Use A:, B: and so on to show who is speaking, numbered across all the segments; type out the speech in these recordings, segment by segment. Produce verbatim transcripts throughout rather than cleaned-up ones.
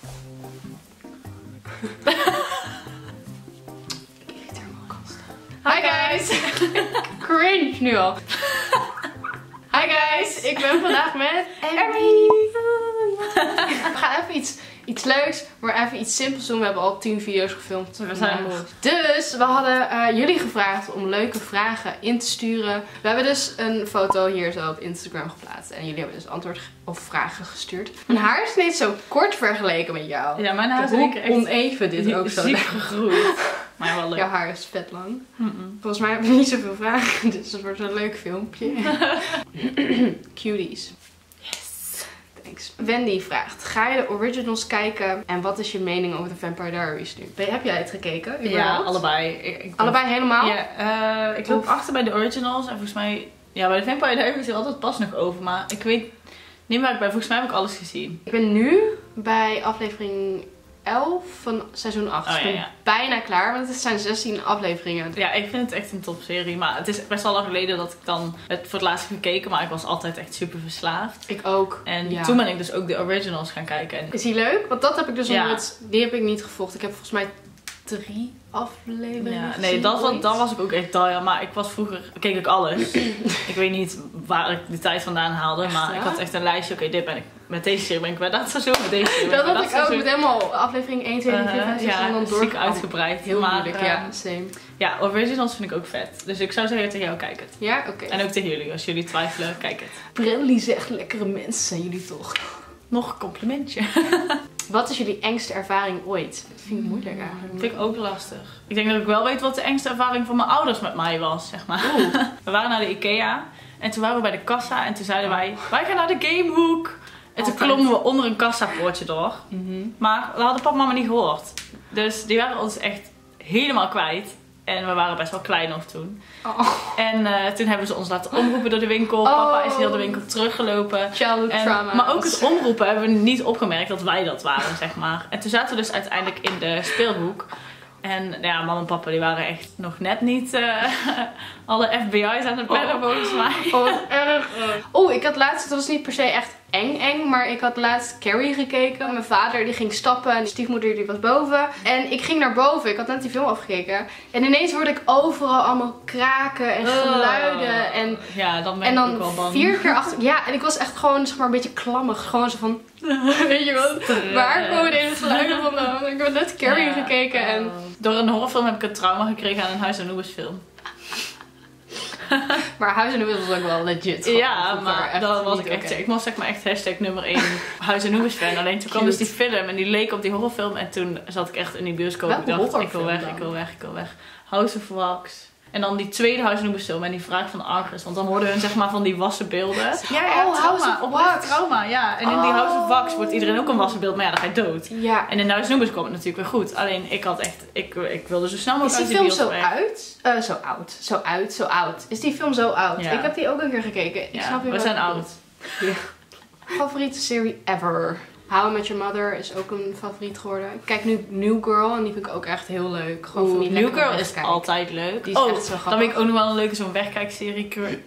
A: Hi guys! Cringe nu al. Hi guys, ik ben vandaag met Emmy. We gaan even iets, iets leuks, maar even iets simpels doen. We hebben al tien video's gefilmd.
B: We zijn moe.
A: Dus we hadden uh, jullie gevraagd om leuke vragen in te sturen. We hebben dus een foto hier zo op Instagram geplaatst. En jullie hebben dus antwoord of vragen gestuurd. Mijn haar is niet zo kort vergeleken met jou.
B: Ja, mijn haar is
A: Hoe
B: echt
A: oneven dit ook zo
B: ziek gegroeid. Maar wel leuk.
A: Jouw haar is vet lang.
B: Mm -mm.
A: Volgens mij hebben we niet zoveel vragen, dus het wordt een leuk filmpje. Cuties. Yes. Thanks. Wendy vraagt, ga je de originals kijken en wat is je mening over de Vampire Diaries nu? Ben, heb jij het gekeken?
B: Ja,
A: überhaupt?
B: allebei. Ik, ik
A: Allebei helemaal?
B: Ja, uh, ik loop
A: of...
B: achter bij de originals en volgens mij... Ja, bij de Vampire Diaries is er altijd pas nog over, maar ik weet niet waar ik bij. Volgens mij heb ik alles gezien.
A: Ik ben nu bij aflevering elf van seizoen acht.
B: Oh,
A: ik ben
B: ja, ja.
A: bijna klaar, want het zijn zestien afleveringen.
B: Ja, ik vind het echt een topserie. Maar het is best wel lang geleden dat ik dan het voor het laatst heb gekeken. Maar ik was altijd echt super verslaafd.
A: Ik ook.
B: En
A: ja.
B: toen ben ik dus ook de originals gaan kijken. En...
A: Is die leuk? Want dat heb ik dus
B: Ja.
A: onder het... Die heb ik niet gevolgd. Ik heb volgens mij drie afleveringen
B: Ja,
A: gezien,
B: nee, dat was,
A: ooit.
B: dan was ik ook echt die. Maar ik was vroeger, keek ik alles. Ik weet niet waar ik de tijd vandaan haalde.
A: Echt,
B: Maar
A: ja?
B: ik had echt een lijstje. Oké, okay, dit ben ik. Met deze serie ben ik bij dat seizoen. Met deze serie ben
A: Dat
B: ik bij
A: had ik ook
B: seizoen.
A: met helemaal aflevering één, twee, drie, vier, vijf, zes
B: ja,
A: en dan door.
B: ziek uitgebreid.
A: Heel
B: maar,
A: moeilijk,
B: uh,
A: ja, same.
B: Ja, originals vind ik ook vet. Dus ik zou zeggen tegen jou, kijk het.
A: Ja, oké. Okay.
B: En ook tegen jullie, als jullie twijfelen, kijk het.
A: Bradley zegt, lekkere mensen zijn jullie toch.
B: Nog een complimentje.
A: Wat is jullie engste ervaring ooit? Dat vind ik moeilijk eigenlijk.
B: Dat vind ik ook lastig. Ik denk dat ik wel weet wat de engste ervaring van mijn ouders met mij was, zeg maar. We waren naar de Ikea en toen waren we bij de kassa en toen zeiden wij, wij gaan naar de gamehoek. En toen klommen we onder een kassapoortje door. Mm-hmm. Maar we hadden papa en mama niet gehoord. Dus die waren ons echt helemaal kwijt. En we waren best wel klein nog toen.
A: Oh.
B: En uh, toen hebben ze ons laten omroepen door de winkel. Oh. Papa is heel de winkel teruggelopen.
A: Childhood
B: en,
A: trauma.
B: Maar ook het omroepen hebben we niet opgemerkt dat wij dat waren, zeg maar. En toen zaten we dus uiteindelijk in de speelhoek. En ja, mama en papa die waren echt nog net niet uh, alle F B I's aan het bellen, oh. volgens mij.
A: Oh, erg. Oh, ik had laatst, het was niet per se echt eng eng, maar ik had laatst Carrie gekeken. Mijn vader die ging stappen en de stiefmoeder die was boven. En ik ging naar boven, ik had net die film afgekeken. En ineens hoorde ik overal allemaal kraken en geluiden. Oh. En,
B: ja, dan ben
A: en dan
B: ik ook wel bang.
A: vier keer achter. Ja, en ik was echt gewoon zeg maar een beetje klammig. Gewoon zo van, weet je wat, waar komen deze geluiden vandaan? Ik heb net Carrie ja. gekeken en...
B: Door een horrorfilm heb ik een trauma gekregen aan een Huis Anubis film.
A: Maar Huis Anubis was ook wel legit.
B: Ja, maar dan was ik echt... Okay. Ik was zeg maar echt hashtag nummer één Huis Anubis fan. Alleen toen kwam dus die film en die leek op die horrorfilm. En toen zat ik echt in die bioscoop.
A: Welke
B: ik dacht, ik wil weg,
A: dan?
B: ik wil weg, ik wil weg. House of Wax. En dan die tweede Huis Anubis film en die vraag van Argus. Want dan hoorden hun zeg maar van die wassen beelden.
A: Ja, ja,
B: oh,
A: House of Wax.
B: Trauma, ja. En in die House of Wax wordt iedereen ook een wassen beeld. Maar ja, dan ga je dood.
A: Ja.
B: En in Huis Anubis kwam het natuurlijk weer goed. Alleen ik had echt... Ik, ik wilde zo snel mogelijk
A: uit die
B: film
A: zo
B: weg.
A: uit? Uh, zo oud. Zo oud, zo oud. Is die film zo oud?
B: Ja.
A: Ik heb die ook een keer gekeken. Ik
B: ja,
A: snap je
B: we zijn oud.
A: Ja. Favoriete serie ever? How I Met Your Mother is ook een favoriet geworden. Ik kijk nu New Girl en die vind ik ook echt heel leuk. Gewoon van die
B: New Girl is
A: wegkijk.
B: altijd leuk.
A: Die is
B: oh,
A: echt zo grappig.
B: Dan vind ik ook nog wel een leuke zo'n wegkijkserie.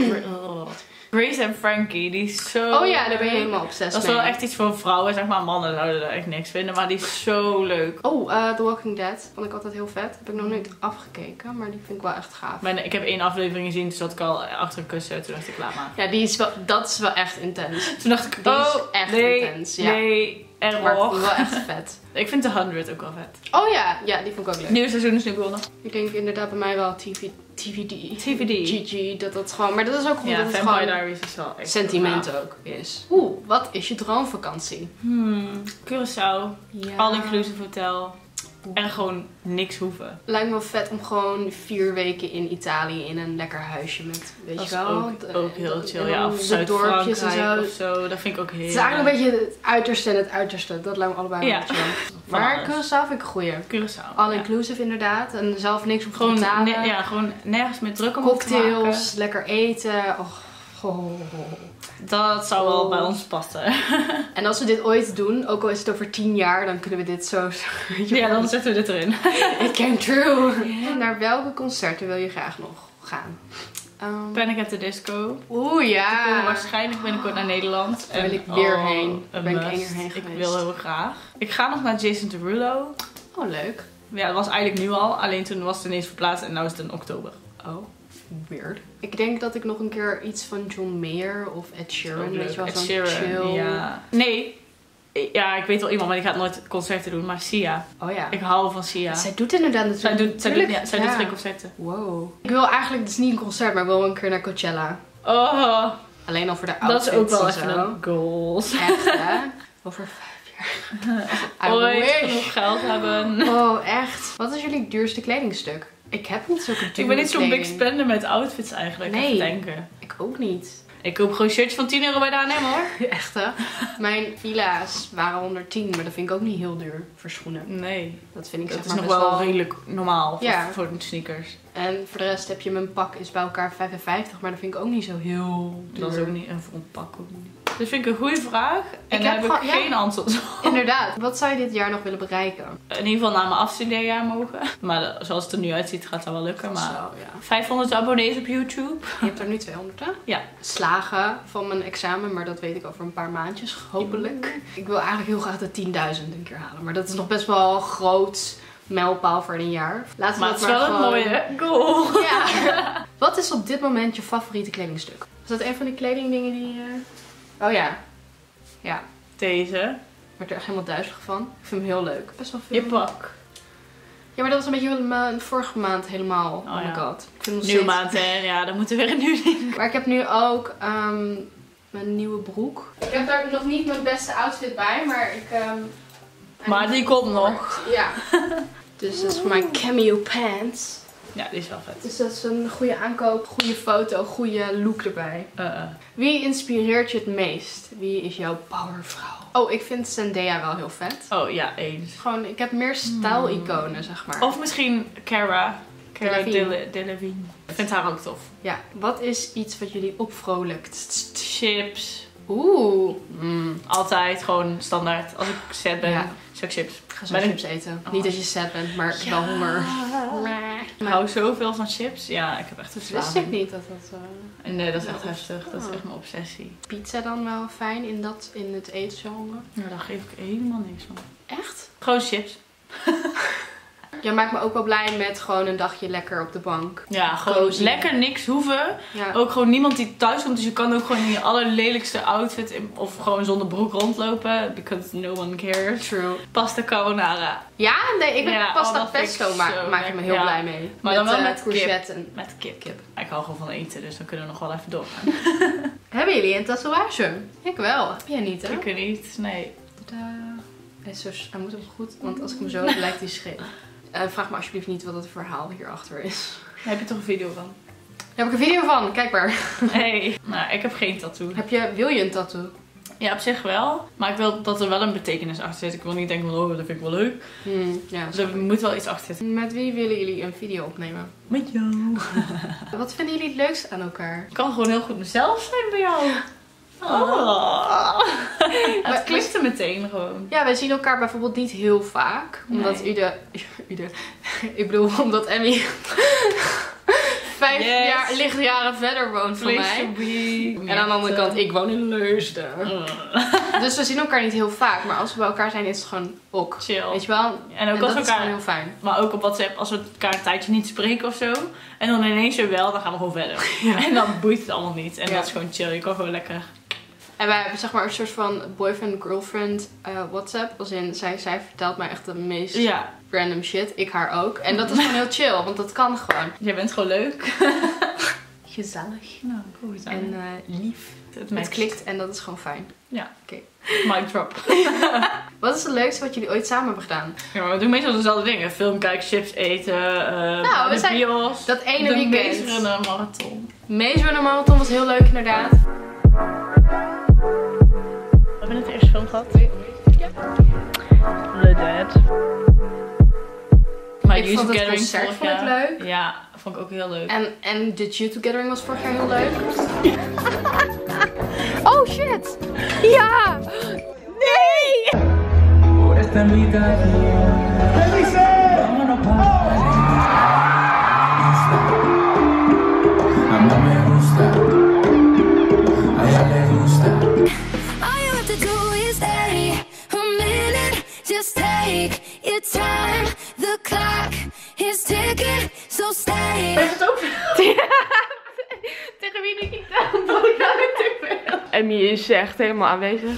B: Grace and Frankie, die is zo...
A: Oh ja, daar ben je helemaal obsessed
B: Dat is
A: mee.
B: wel echt iets voor vrouwen, zeg maar. Mannen zouden er echt niks vinden, maar die is zo leuk.
A: Oh, uh, The Walking Dead vond ik altijd heel vet. Heb ik nog niet afgekeken, maar die vind ik wel echt gaaf.
B: Maar ik heb één aflevering gezien, toen zat ik al achter een kussen. Toen dacht ik, laat maar.
A: Ja, die is wel, dat is wel echt intens.
B: Toen dacht ik,
A: die
B: oh,
A: is echt
B: nee,
A: intens. Ja.
B: nee, error.
A: Maar wel echt vet.
B: Ik vind The honderd ook wel vet.
A: Oh ja, ja, die vond ik ook leuk.
B: Nieuwe seizoen is nu begonnen.
A: Ik denk inderdaad bij mij wel T V, T V D.
B: T V D.
A: G G, dat dat gewoon... Maar dat is ook goed
B: Ja,
A: dat het
B: Vampire
A: gewoon
B: Diaries is wel echt...
A: sentiment
B: ja.
A: ook is. Oeh, wat is je droomvakantie?
B: Hmm, Curaçao.
A: Ja.
B: All-inclusive hotel. En gewoon niks hoeven.
A: Lijkt me wel vet om gewoon vier weken in Italië in een lekker huisje met, weet
B: Dat
A: je
B: is
A: wel?
B: ook,
A: de,
B: ook heel
A: de,
B: chill.
A: de,
B: Ja, of
A: de dorpjes en
B: Zuid-Frankrijk
A: zo.
B: of zo. Dat vind ik ook heel...
A: Het is eigenlijk een beetje het uiterste en het uiterste. Dat lijkt me allebei
B: Ja.
A: wel chill. Maar Curaçao vind ik een goeie.
B: Curaçao.
A: All-inclusive ja. inderdaad. En zelf niks op
B: Gewoon,
A: betalen.
B: ne ja, gewoon nergens meer druk om te
A: cocktails, lekker eten. Oh. Oh.
B: Dat zou wel oh. bij ons passen.
A: En als we dit ooit doen, ook al is het over tien jaar, dan kunnen we dit zo...
B: Ja, dan zetten we dit erin.
A: It came true. Yeah. Naar welke concerten wil je graag nog gaan? Um,
B: Panic at the Disco.
A: Oeh, ja.
B: Die komen waarschijnlijk binnenkort naar Nederland.
A: Daar wil
B: En,
A: ik weer
B: oh,
A: heen. Daar ben ik
B: must.
A: één keer heen
B: Ik
A: geweest.
B: wil heel graag. Ik ga nog naar Jason Derulo.
A: Oh, leuk.
B: Ja, dat was eigenlijk nu al. Alleen toen was het ineens verplaatst en nu is het in oktober.
A: Oh, weird. Ik denk dat ik nog een keer iets van John Mayer of Ed Sheeran, weet je wel,
B: Ed
A: zo'n
B: Sheeran,
A: chill.
B: ja. Nee. Ja, ik weet wel iemand, maar die gaat nooit concerten doen. Maar Sia.
A: Oh ja.
B: Ik hou van Sia.
A: Zij doet inderdaad natuurlijk.
B: Zij doet, zij doet, ja, zij doet geen concerten.
A: Wow. Ik wil eigenlijk, het is niet een concert, maar ik wil een keer naar Coachella.
B: Oh.
A: Alleen al voor de
B: Dat
A: outfits
B: is ook wel
A: en
B: even
A: zo.
B: een goals.
A: Echt, hè? Over vijf jaar. I
B: Ooit
A: wish.
B: genoeg geld hebben.
A: Oh, echt. Wat is jullie duurste kledingstuk? Ik heb niet zulke dure
B: Ik ben niet zo'n big
A: kleding.
B: spender met outfits eigenlijk.
A: Nee.
B: Even denken.
A: Ik ook niet.
B: Ik koop gewoon shirts van tien euro bij de H en M hoor.
A: Echt, hè? Mijn villa's waren honderdtien, maar dat vind ik ook niet heel duur voor schoenen.
B: Nee.
A: Dat vind ik
B: Dat
A: zeg
B: is
A: maar
B: nog
A: best
B: wel
A: wel...
B: redelijk normaal voor,
A: Ja.
B: voor sneakers.
A: En voor de rest heb je mijn pak is bij elkaar vijfenvijftig, maar dat vind ik ook niet zo heel duur.
B: Dat is ook niet een front pak ook niet. Dus vind ik een goede vraag. En
A: Ik
B: daar
A: heb
B: heb ik
A: gewoon- ja.
B: geen antwoord op.
A: Inderdaad. Wat zou je dit jaar nog willen bereiken?
B: In ieder geval naar mijn afstudeerjaar mogen. Maar de- zoals het er nu uitziet gaat dat wel lukken. Maar
A: Zo, ja.
B: vijfhonderd abonnees op YouTube.
A: Je hebt er nu tweehonderd, hè?
B: Ja.
A: Slagen van mijn examen, maar dat weet ik over een paar maandjes, hopelijk. Ik wil eigenlijk heel graag de tienduizend een keer halen, maar dat is nog best wel een groot mijlpaal voor een jaar. Laten we
B: Maar het
A: dat
B: is
A: maar
B: wel een
A: gewoon...
B: mooie goal.
A: Ja. Wat is op dit moment je favoriete kledingstuk? Is dat een van die kledingdingen die... Uh... Oh ja. Ja.
B: Deze.
A: Ik word er echt helemaal duizelig van. Ik vind hem heel leuk. Best wel veel.
B: Je pak.
A: Ja, maar dat was een beetje ma- vorige maand helemaal. Oh,
B: Oh
A: my
B: ja.
A: god. Ik vind hem nog
B: Nieuwe
A: steeds...
B: maand hè. Ja, dan moeten we weer een nieuw ding.
A: Maar ik heb nu ook ehm, mijn nieuwe broek. Ik heb daar nog niet mijn beste outfit bij, maar ik... ehm,
B: Maar die komt nog.
A: Ja. Dus dat is voor mijn cameo pants.
B: Ja, die is wel vet.
A: Dus dat is een goede aankoop, goede foto, goede look erbij.
B: Uh, uh.
A: Wie inspireert je het meest? Wie is jouw powervrouw? Oh, ik vind Zendaya wel heel vet.
B: Oh ja, eens.
A: Gewoon, ik heb meer stijl-iconen, zeg maar.
B: Of misschien Cara. Cara
A: Delevingne.
B: Dele- Delevingne. Ik vind haar ook tof.
A: Ja, wat is iets wat jullie opvrolijkt?
B: Chips.
A: Oeh.
B: Mm, altijd gewoon standaard. Als ik sad ben,
A: Ja.
B: zou ik chips.
A: Ik ga zo
B: Ben ik-
A: chips eten.
B: Oh.
A: Niet dat je sad bent, maar
B: Ja.
A: wel honger.
B: Ik hou zoveel van chips. Ja, ik heb echt een
A: Wist ik
B: verslaving.
A: niet dat dat... Uh...
B: Nee, dat is echt
A: Ja.
B: heftig. Dat is echt mijn obsessie.
A: Pizza dan wel fijn in, dat, in het eetgenre?
B: Ja, daar geef ik helemaal niks van.
A: Echt?
B: Gewoon chips.
A: Jij maakt me ook wel blij met gewoon een dagje lekker op de bank.
B: Ja, gewoon
A: Cozy.
B: lekker niks hoeven.
A: Ja.
B: Ook gewoon niemand die thuis komt. Dus je kan ook gewoon in je allerlelijkste outfit in- of gewoon zonder broek rondlopen. Because no one cares.
A: True.
B: Pasta carbonara.
A: Ja, nee, ik ben
B: Ja,
A: pasta
B: oh, dat vind ik
A: pesto ma
B: zo
A: maak ik me
B: lekker.
A: heel
B: Ja.
A: blij mee.
B: Maar dan wel
A: eh,
B: met
A: courgette en...
B: Met kip. kip. Ik hou gewoon van eten, dus dan kunnen we nog wel even doorgaan.
A: Hebben jullie een tatoeage? Ik wel. Heb jij niet, hè?
B: Ik weet niet, nee.
A: Tadaa. Hij, is zo, hij moet ook goed, want als ik hem zo heb, lijkt hij scheef. Uh, vraag me alsjeblieft niet wat het verhaal hierachter is.
B: Daar heb je toch een video van?
A: Daar heb ik een video van, kijk maar.
B: Hey. Nou, ik heb geen tattoo.
A: Heb je, wil je een tattoo?
B: Ja, op zich wel. Maar ik wil dat er wel een betekenis achter zit. Ik wil niet denken van, oh, dat vind ik wel leuk.
A: Hmm, ja,
B: Dus er moet wel iets achter zitten.
A: Met wie willen jullie een video opnemen?
B: Met jou.
A: Wat vinden jullie het leukst aan elkaar?
B: Ik kan gewoon heel goed mezelf zijn bij jou. Oh. Het klikte meteen gewoon.
A: Ja, wij zien elkaar bijvoorbeeld niet heel vaak. Omdat
B: Nee.
A: Ude... Ude... Ik bedoel, omdat Emmy... vijf
B: Yes.
A: jaar, lichtjaren verder woont van
B: Place
A: mij.
B: to be.
A: En aan de andere kant, ik woon in Leusden.
B: Uh,
A: Dus we zien elkaar niet heel vaak. Maar als we bij elkaar zijn, is het gewoon ok.
B: Chill.
A: Weet je wel?
B: En ook
A: en
B: als
A: dat
B: we
A: is gewoon
B: elkaar,
A: heel fijn.
B: maar ook op WhatsApp, als we elkaar een tijdje niet spreken of zo. En dan ineens weer wel, dan gaan we gewoon verder. En dan boeit het allemaal niet. En
A: Ja.
B: dat is gewoon chill. Je kan gewoon lekker.
A: En wij hebben zeg maar een soort van boyfriend-girlfriend uh, WhatsApp. Als in, zij, zij vertelt mij echt de meest
B: Ja,
A: random shit. Ik haar ook. En dat is gewoon heel chill, want dat kan gewoon.
B: jij bent gewoon leuk.
A: Gezellig.
B: Nou, goed.
A: En uh, lief.
B: het,
A: Het
B: matcht.
A: klikt en dat is gewoon fijn.
B: Ja.
A: Oké.
B: Mic drop.
A: Wat is het leukste wat jullie ooit samen hebben gedaan?
B: Ja, maar we doen meestal dezelfde dingen. Film kijken, chips eten, uh,
A: Nou, we
B: de
A: zijn-
B: bios.
A: Dat ene
B: de
A: weekend.
B: meest runne marathon.
A: Maze Runner Marathon was heel leuk inderdaad.
B: We hebben het eerste film gehad.
A: Ja.
B: The Dead. Maar
A: Ik vond het concert vond ik leuk.
B: Ja, vond ik ook heel leuk.
A: En, en de YouTube Gathering was vorig jaar heel leuk. Oh shit! Ja! Nee!
C: Esta mitad vámonos pa' I'm
D: take your time. The clock is ticking, so stay.
B: Weet het ook?
A: Tegen wie doe ik dat? Dat ik nou niet te veel.
E: Emmy is echt helemaal aanwezig.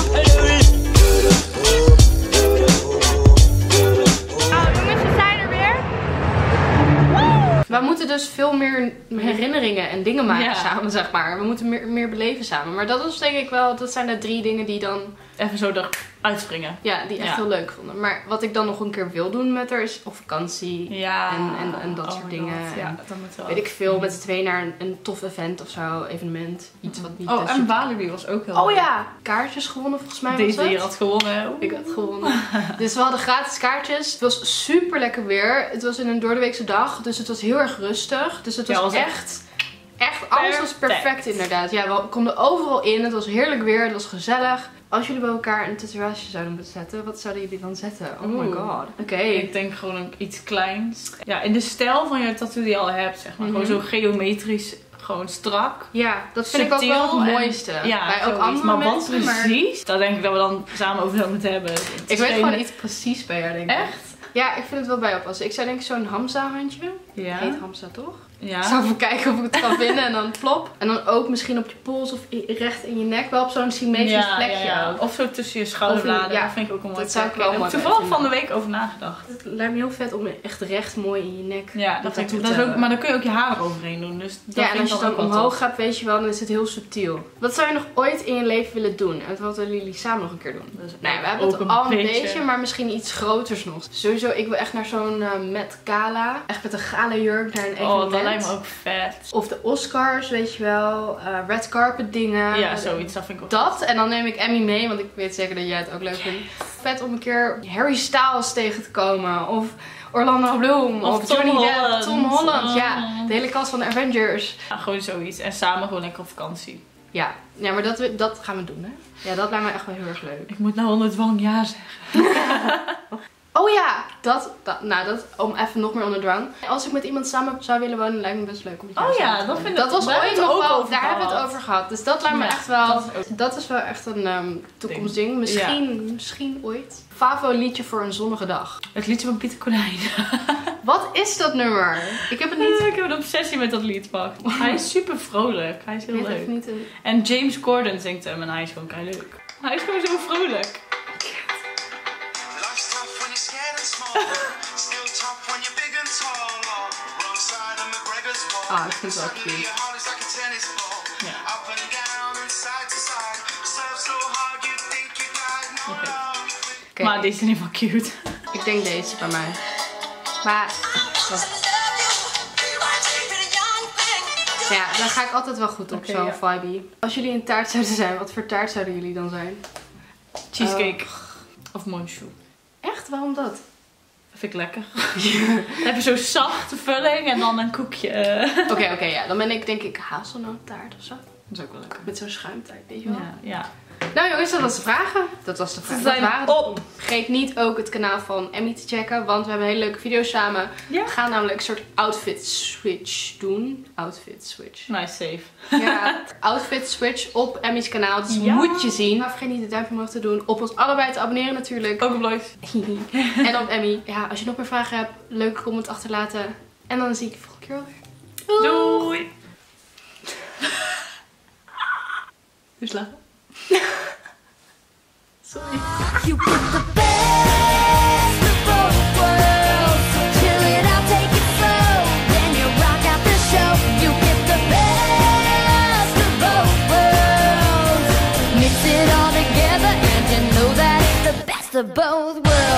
A: We moeten dus veel meer herinneringen en dingen maken
B: Ja.
A: samen, zeg maar. We moeten meer, meer beleven samen. Maar dat is denk ik wel, dat zijn de drie dingen die dan,
B: Even zo eruit springen.
A: ja, die echt
B: Ja.
A: heel leuk vonden. Maar wat ik dan nog een keer wil doen met haar is op vakantie.
B: Ja.
A: En, en, en dat
B: Oh
A: soort
B: my
A: dingen.
B: God. Ja,
A: En
B: dat moet wel.
A: weet ik veel, met z'n tweeën naar een, een tof event of zo, evenement. Iets wat niet...
B: Oh,
A: best
B: en
A: super-
B: Walibi was ook heel
A: Oh
B: leuk.
A: ja, kaartjes gewonnen volgens mij was
B: Deze
A: het.
B: hier had gewonnen.
A: Ik had gewonnen. Dus we hadden gratis kaartjes. Het was super lekker weer. Het was in een doordeweekse dag. Dus het was heel erg rustig. Dus het was,
B: Ja, was
A: echt... Echt, alles was perfect
B: perfect.
A: inderdaad. Ja, we konden overal in. Het was heerlijk weer. Het was gezellig. Als jullie bij elkaar een tatoeage zouden moeten zetten, wat zouden jullie dan zetten? Oh my
B: Oeh.
A: god. Oké.
B: Ik denk gewoon een, iets kleins. Ja, in de stijl van je tattoo die je al hebt, zeg maar.
A: Mhm.
B: Gewoon zo geometrisch, gewoon strak.
A: Ja, dat vind ik ook wel
B: Subtiel
A: het
B: en-
A: mooiste.
B: Ja,
A: bij ook
B: zoiets.
A: andere
B: maar wat
A: mensen. Maar
B: precies, daar denk ik dat we dan samen over zouden moeten hebben. Het
A: ik
B: is
A: weet
B: geen-
A: gewoon iets precies bij jou, denk ik.
B: Echt?
A: Ja, ik vind het wel bij oppassen. Ik zou denk ik zo'n Hamza handje.
B: Ja.
A: Heet Hamza toch?
B: Ja.
A: Ik zou even kijken of ik het kan vinden en dan plop. En dan ook misschien op je pols of i- recht in je nek. Wel op zo'n symmetrisch
B: ja,
A: plekje
B: ja, ja.
A: ook.
B: Of zo tussen je schouderbladen.
A: Of in- ja,
B: dat vind ik ook een mooi
A: dat zou ik
B: plekje.
A: wel
B: Daar heb
A: mooi
B: ik toevallig
A: vinden.
B: van de week over nagedacht.
A: Het lijkt me heel vet om echt recht mooi in je nek.
B: Ja, dat vind ik,
A: tattoo
B: dat
A: te
B: is ook,
A: hebben.
B: maar dan kun je ook je haar eroverheen doen. Dus dat
A: Ja, en
B: vind
A: als
B: ik
A: je dan
B: ook wel
A: omhoog
B: tof.
A: gaat, weet je wel, dan is het heel subtiel. Wat zou je nog ooit in je leven willen doen? En wat willen jullie samen nog een keer doen?
B: Dus
A: Nou ja, we hebben
B: ook
A: het
B: een
A: al een
B: beetje-
A: beetje, maar misschien iets groters nog. Sowieso, ik wil echt naar zo'n uh, Met Gala. Echt met een gala jurk naar een evenement.
B: Oh, dat lijkt me ook vet.
A: Of de Oscars, weet je wel. uh, red carpet dingen.
B: Ja, zoiets. Dat vind ik ook
A: Dat, en dan neem ik Emmy mee, want ik weet zeker dat jij het ook leuk vindt. Vet om een keer Harry Styles tegen te komen. Of Orlando Bloom.
B: Of
A: Of,
B: Tom
A: Johnny Depp.
B: Holland.
A: Tom Holland, ja.
B: Oh.
A: De hele cast van de Avengers.
B: Ja, gewoon zoiets. En samen gewoon lekker op vakantie.
A: Ja, ja maar dat, we- dat gaan we doen, hè. Ja, dat lijkt me echt wel heel erg leuk.
B: Ik moet nou onder dwang ja zeggen.
A: Oh ja, dat, dat, nou dat, om even nog meer onder dwang. Als ik met iemand samen zou willen wonen, lijkt me best leuk om met jou
B: Oh ja,
A: samen te
B: dat
A: wonen.
B: vind ik-
A: Dat was
B: daar
A: ooit
B: hebben we
A: nog
B: het ook
A: wel,
B: over
A: daar hebben we het
B: gehad.
A: over gehad. Dus dat lijkt me
B: Ja,
A: echt wel,
B: dat is ook-
A: dat is wel echt een ehm toekomstding. Misschien, misschien ooit. Favo liedje voor een zonnige dag.
B: Het liedje van Pieter Konijn.
A: Wat is dat nummer? Ik heb het niet.
B: Ik heb een obsessie met dat lied, pak. Hij is super vrolijk. Hij is
A: Ik
B: heel
A: weet
B: leuk.
A: even niet een...
B: En James Corden zingt hem en hij is gewoon kei leuk. Hij is gewoon zo vrolijk.
F: Life's tough when you're scared and small. Still tough when you're big and tall. Wrong side of McGregor's wall.
A: Ah, ik vind het wel
F: Suddenly
A: cute.
F: your heart is like a tennis ball.
B: Ja.
F: Up and down and side to side. Serve so hard you think you died. No
B: Oké.
F: love.
A: Oké,
B: Maar deze is niet wel cute.
A: ik denk deze bij mij. Maar, ja, daar ga ik altijd wel goed op,
B: Oké,
A: zo'n
B: ja.
A: vibe. Als jullie een taart zouden zijn, wat voor taart zouden jullie dan zijn?
B: Cheesecake. Of monchou.
A: Echt? Waarom dat?
B: Dat vind ik lekker. Dan heb je zo'n zachte vulling en dan een koekje. eh.
A: Oké, oké, ja. Dan ben ik denk ik hazelnoottaart of zo.
B: Dat is ook wel lekker.
A: Met zo'n schuimtaart, weet je wel.
B: Ja, ja.
A: Nou jongens, dat was de vragen. Dat was de vraag.
B: Ze
A: Dat
B: zijn
A: waren de-
B: op.
A: Vergeet niet ook het kanaal van Emmy te checken, want we hebben hele leuke video's samen.
B: Ja.
A: We gaan namelijk een soort outfit switch doen. Outfit switch.
B: Nice, safe.
A: Ja, outfit switch op Emmy's kanaal. Dus
B: Ja.
A: moet je zien. Maar vergeet niet het duimpje omhoog te doen. Op ons allebei te abonneren natuurlijk.
B: Ook op Lois.
A: En op Emmy. Ja, als je nog meer vragen hebt, leuke comment achterlaten. En dan zie ik je volgende keer alweer.
B: Doei. Dus laat. Sorry.
D: You put the best of both worlds. Chill it out, take it slow. Then you rock out the show. You get the best of both worlds. Mix it all together and you know that it's the best of both worlds.